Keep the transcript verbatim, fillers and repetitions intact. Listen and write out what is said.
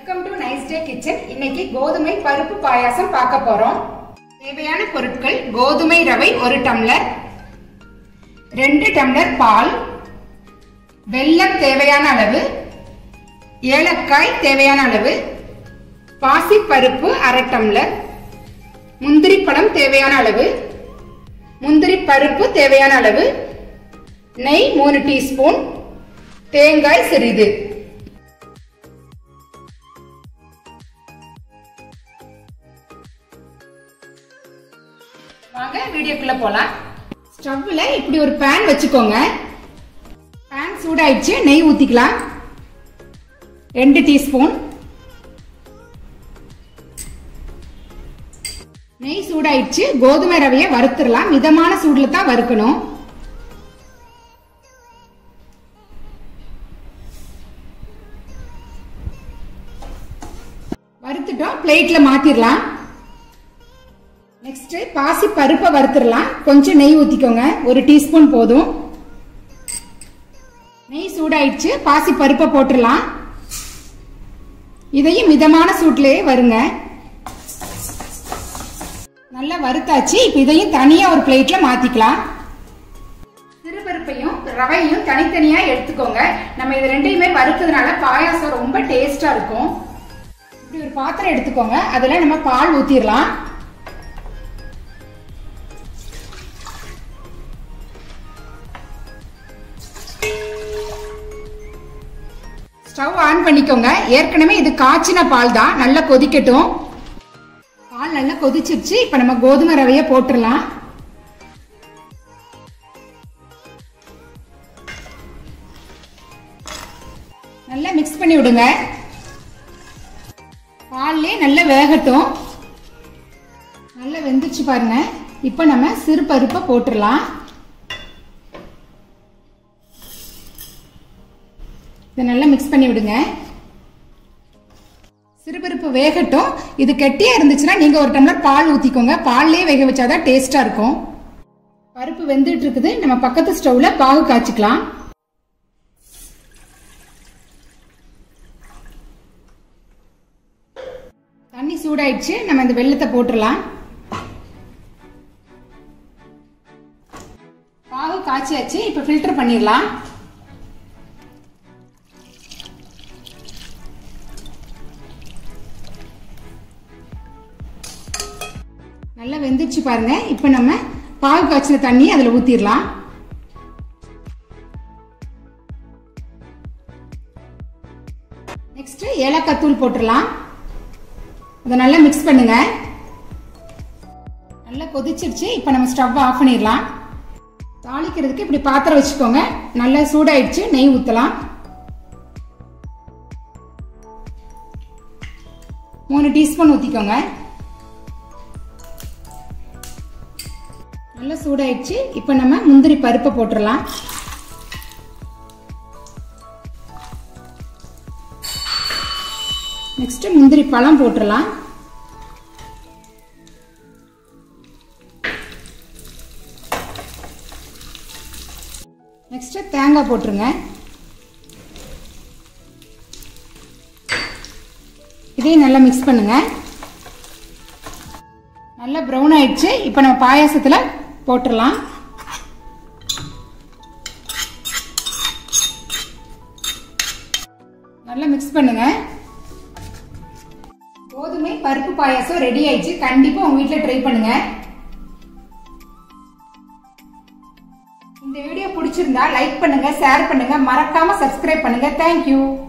Welcome to nice day kitchen. இன்னைக்கு கோதுமை பருப்பு பாயாசம் பார்க்க போறோம். தேவையான பொருட்கள்: கோதுமை ரவை ஒரு டம்ளர், ரெண்டு டம்ளர் பால், வெல்லம் தேவையான அளவு, ஏலக்காய் தேவையான அளவு, பாசி பருப்பு அரை டம்ளர், முந்திரி பழம் தேவையான அளவு, முந்திரி பருப்பு தேவையான அளவு, நெய் மூணு டீஸ்பூன், தேங்காய் சிறிது. வாங்க வீடியோக்குள்ள போலாம். ஸ்டவ்ல இப்படி ஒரு பேன் வச்சுக்கோங்க. பேன் சூடாயிடுச்சு. நெய் ஊத்திக்கலாம். ரெண்டு டீஸ்பூன் நெய் சூடாயிடுச்சு. கோதுமை ரவையை வறுத்துடலாம். மிதமான சூடுல தான் வறுக்கணும். வறுத்துட்டோம். பிளேட்ல மாத்திரலாம். நெக்ஸ்ட் பாசி பருப்பை வறுத்துடலாம். கொஞ்சம் நெய் ஊத்திக்கோங்க. ஒரு டீஸ்பூன் போதும். நெய் சூடாயிடுச்சு. பாசி பருப்பை போட்டுடலாம். இதையும் மிதமான சூட்லயே வருங்க. நல்லா வறுத்தாச்சு. இப்ப இதையும் தனியா ஒரு பிளேட்ல மாத்திக்கலாம். சிறுபருப்பையும் ரவையும் தனித்தனியா எடுத்துக்கோங்க. நம்ம இது ரெண்டையுமே வறுத்ததுனால பாயாசம் ரொம்ப டேஸ்டா இருக்கும். இப்படி ஒரு பாத்திரம் எடுத்துக்கோங்க. அதுல நம்ம பால் ஊத்திடலாம். ஸ்டவ் ஆன் பண்ணிக்கோங்க. ஏற்கனவே இது காய்ச்சின பால் தான். நல்லா கொதிக்கட்டும். பால் நல்லா கொதிச்சிருச்சு. இப்ப நம்ம கோதுமை ரவையை போட்டுடலாம். நல்லா மிக்ஸ் பண்ணி விடுங்க. பால்லே நல்லா வேகட்டும். நல்லா வெந்துச்சு பாருங்க. இப்ப நம்ம சிறு பருப்பை போட்டுடலாம். இதை நல்லா மிக்ஸ் பண்ணி விடுங்க. சிறுபருப்பு வேகட்டும். இது கெட்டியா இருந்துச்சுன்னா நீங்க ஒரு டம்ளர் பால் ஊத்திக்கோங்க. பால்லே வேக வச்சாதான் டேஸ்டா இருக்கும். பருப்பு வெந்துட்டு இருக்குது. நம்ம பக்கத்து ஸ்டவ்ல பாகு காய்ச்சிக்கலாம். தண்ணி சூடாயிடுச்சு. நம்ம இந்த வெல்லத்தை போட்டுடலாம். பாகு காய்ச்சியாச்சு. இப்ப ஃபில்டர் பண்ணிடலாம். நல்லா வெந்துச்சு பாருங்க. இப்ப நம்ம பாகு காய்ச்சின தண்ணி அதுல ஊத்திடலாம். நெக்ஸ்ட் ஏலக்காய் தூள் போட்டுடலாம். அதை நல்லா மிக்ஸ் பண்ணுங்க. நல்லா கொதிச்சிருச்சு. இப்ப நம்ம ஸ்டவ் ஆஃப் பண்ணிடலாம். தாளிக்கிறதுக்கு இப்படி பாத்திரம் வச்சுக்கோங்க. நல்லா சூடாயிடுச்சு. நெய் ஊத்தலாம். மூணு டீஸ்பூன் ஊத்திக்கோங்க. நல்லா சூடாயிடுச்சு. இப்ப நம்ம முந்திரி பருப்பை போட்டுடலாம். நெக்ஸ்ட் முந்திரி பழம் போட்டுடலாம். நெக்ஸ்ட் தேங்காய் போட்டுருங்க. இதையும் நல்லா மிக்ஸ் பண்ணுங்க. நல்லா ப்ரௌன் ஆயிடுச்சு. இப்ப நம்ம பாயாசத்துல போட்டுடலாம். நல்லா மிக்ஸ் பண்ணுங்க. கோதுமை பருப்பு பாயாசம் ரெடி ஆயிடுச்சு. கண்டிப்பா உங்க வீட்ல ட்ரை பண்ணுங்க. இந்த வீடியோ பிடிச்சிருந்தா லைக் பண்ணுங்க, ஷேர் பண்ணுங்க, மறக்காம சப்ஸ்கிரைப் பண்ணுங்க. தேங்க்யூ.